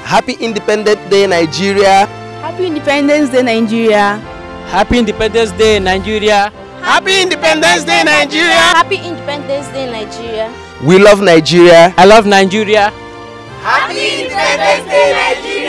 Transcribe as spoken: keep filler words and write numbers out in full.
Happy Independence Day, Nigeria. Happy Independence Day, Nigeria. Happy Independence Day, Nigeria. Happy Independence Day, Nigeria. Happy Independence Day, Nigeria. We love Nigeria. I love Nigeria. Happy Independence Day, Nigeria.